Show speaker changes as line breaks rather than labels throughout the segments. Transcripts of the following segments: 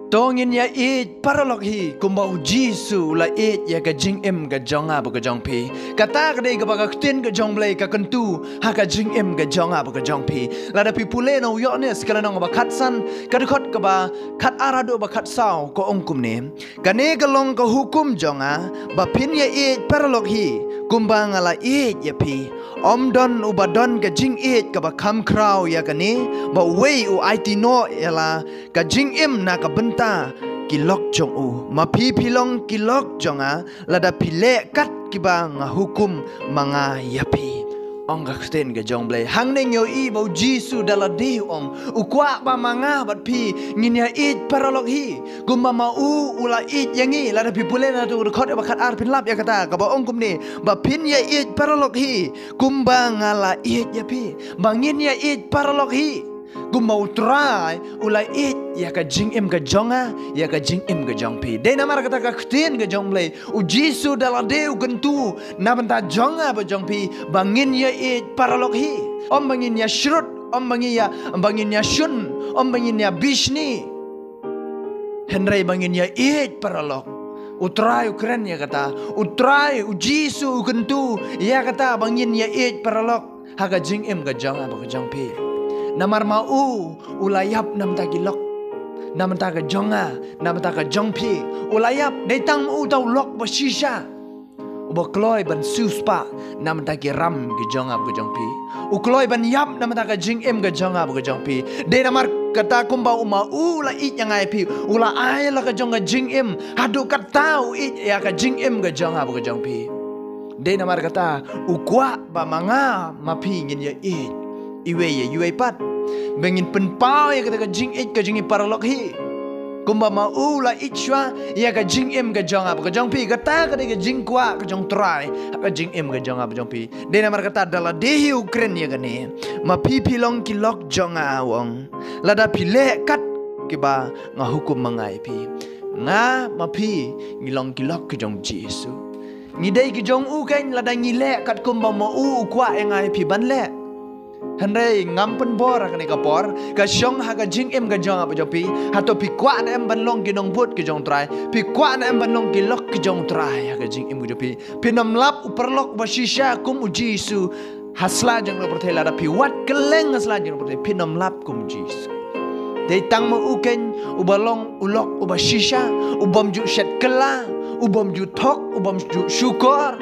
Tongin ya it paralog hi kumbau Jisu la it ya ka jing em ka jonga ba ka jong pi kata ka dei ka ba ka tin ka jong blai ka kentu ha ka jing em ka jonga ba ka jong pi la da pi pule no yo ne skala no ba khat san ka khot ka ba khat arado ba khat sao ko ong kum ne ka ne ka long ka hukum jonga ba pin ya it paralog hi kumbang ala it ya pi om don ubadon ka jing it ka ba kham kraw ya ka ne ba wei u it no ya la ka jing em na ka ta kilok jong u ma pi pilong kilok jonga lada pile kat kiba nga hukum mga yapi ong gaksten ga jong blay hang neng yo i bo Jisu dala di om ukwa ba mga bat pi nginya it paralog hi gumma ma u ula it yangi lada pi pule na tu khot ba khat ar pin lap ya kata ka ba ong kum ni ba pin ya it paralog hi kumba ngala it yapi bangin ya it paralog hi Gumau try ulai it ya ka jing em ka jonga ya ka jing em ka jong pi de namar kata ka khtin ka jong blai u Jisu dala deu gentu na banta jonga ba jong pi bangin ya it paralog hi om bangin ya shrut om bangin ya shun om bangin ya bishni henry bangin ya it paralog utrai ukren ya kata utrai u Jisu gentu ya kata bangin ya it paralog ha ka jing em ka jonga ba ka jong pi namar mau ulayap nam tagilok nam taga jonga nam taga jongpi ulayap detang mu tau lok ba shisha uba kloy ban suspa nam tagi ram ge jonga bu jongpi u kloy ban yap nam taga jing em ge jonga bu jongpi de namar kata kumba uma ula it yang ai pi ula ai la ka jonga jing em hadu katau it ya ka jing em ge jonga bu jongpi de namar kata ukwa ba manga mapi ngin ya it iwe ya iwe pat bengin penpau ya kata ka jing it ka jing paralog hi kumba mau la ichwa ya ka jing em ka jong ap ka jong pi kata ka ka jing kwa ka jong try ka jing em ka jong ap jong pi de namar kata dala dehi ukren ya gane ma pi pilong kilok jong awong lada pile kat kiba nga hukum mangai pi nga ma pi ngilong kilok ka jong Jisu ngidai ki jong u ken lada ngile kat kumba mau kwa engai pi ban le Henry ngampen bor ka ni kapor ka syong ha ka jing em ka jong apa jopi hato pi kwa na em ban long ki nong put ki jong trai pi kwa na em ban long ki lok ki jong trai ha ka jing em ka jopi pi nam lap uperlok ba shisha kum u Jisu hasla jong no perthela da pi wat keleng hasla jong no perthela pi nam lap kum Jisu dei tang mo uken ubalong ulok uba shisha ubam ju shet kela ubam ju thok ubam ju syukur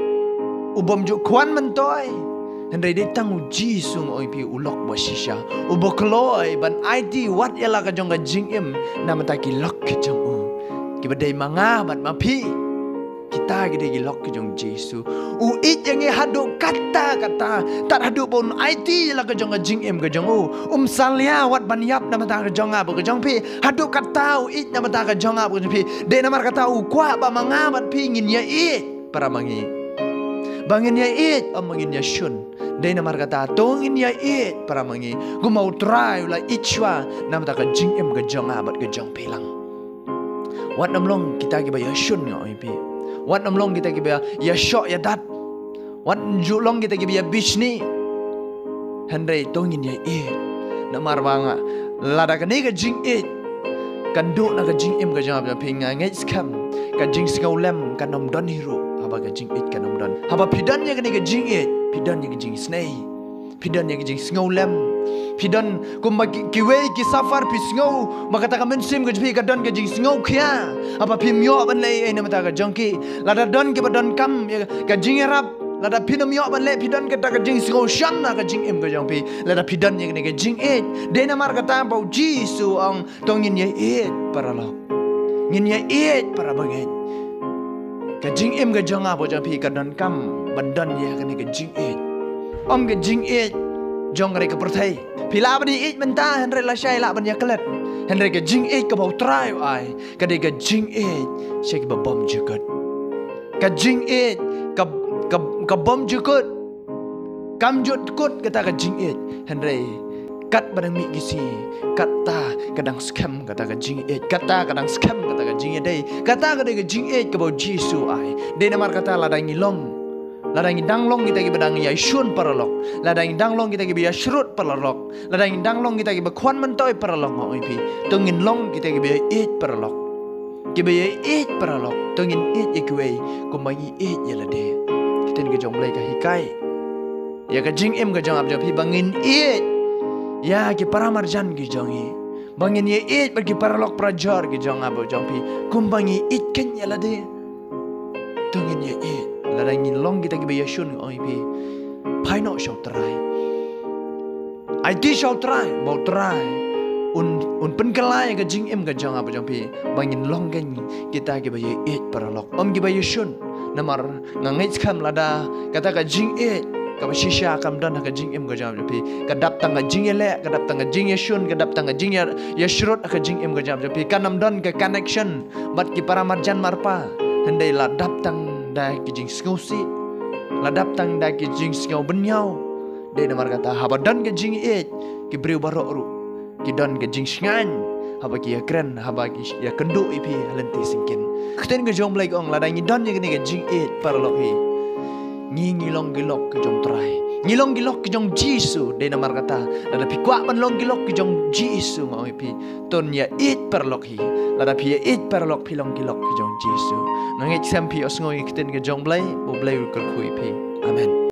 ubam ju kwan mentoy Henry datang uji sung oi pi ulok ba shisha ubokloi ban IT wat yala ka jong ka jing em nama ta ki lok ki jong u ki badai manga bat mapi kita gede ki lok ki jong Jisu u it yang hadu kata tat hadu pun IT yala ka jong ka jing em ka jong u salya wat ban yap nama ta ka jong a ka jong pi hadu kata u it nama ta ka jong a ka jong pi de namar kata u kwa ba manga bat pi ngin ya it para mangi bangin ya it amangin ya shun Dai namar kata tongin ya it para mangi gumau try la ichwa nam ta ka jing em ka jong abat ka jong pilang wat nam long kita ki ba ya shun nga oi pi wat nam long kita ki ba ya shok ya dat wat ju long kita ki ba ya bishni Henry tongin ya it namar banga lada ka ni ka jing it kan do na ka jing em ka jong abat pinga ngai skam ka jing skaulem ka nom don hero haba ka jing it ka nom don haba pidan ya ka ni ka jing it pidan yang jing snei pidan yang jing sngau lem pidan kumba kiwe ki safar pi sngau makata ka mensim ka jpi ka don ka jing sngau khia apa pi myo ban le ai namata ka jongki lada don ki badon kam ka jing rap lada pinam myo ban le pidan ka ta ka jing sngau sham na ka jing em ka jongpi lada pidan yang ka jing et de namar kata bau Jisu ang tongin ye et para lo ngin ye et para banget ka jing em ka jonga bo jang pi ka don kam bandan ya ka ni ka jing et om ka jing et jong re ka perthai pila bani et menta henre la shai la ban ya klet henre ka jing et ka bau try ai ka de ka jing et shek ba bom jukut ka jing et ka bom jukut kam jut kut kata ka jing et henre kat badang mi gisi kata kadang scam kata ka jing et kata kadang scam kata ka jing et dei kata ka de ka jing et ka bau Jisu ai de namar kata la dai ngilong ladang dang long kita ki badang ya shun paralok, ladang dang long kita ki biya shrut paralok, ladang dang long kita ki ba khwan man toy paralok ngoi pi, tungin long kita ki biya it paralok, ki biya it paralok, tungin it ikwe kumai it ya lade, kita ni jong blai ka hikai, ya ka jing em ka jong ab pi bangin it, ya ki paramarjan ki jongi, bangin ye it bagi paralok prajar ki jong ab jong pi, kumbangi it ken ya lade, tungin ye it. Ladang long kita ki shun oi pi pai no shau trai ai ti shau trai mau trai un pen kalai ka jing em ka jang apa jang pi bangin long kan kita ki it paralok ki shun namar ngangai kham lada kata ka jing it ka shisha kam dan ka jing em ka jang pi ka dap tang ka jing ele ka dap tang ka jing shun ka dap tang ka jing ya shrut ka jing em ka jang pi kanam dan ka connection bat ki para marjan marpa hendai la dap tang dah kijing skosi, ladap tang dah kijing skau benyau. Dia namar kata habadan kijing ki beriu barok ru, kidan kijing sngan, haba ki keren, haba ki ya kendu ipi halenti singkin. Keten ke jom lagi ong ladang dan yang ni kijing paralok hi, ngi long gilok ke jom trai, ngilong gilok ke jom Jisu. Dia namar kata ada pikwa ban long gilok ke jom Jisu ngau ipi, ton ya paralok hi. Lada pia it paralok pilong kilok ke jong Jisu. Nangit sampi os ngoi kiten ke jong blai, bo blai ul kui pi. Amen.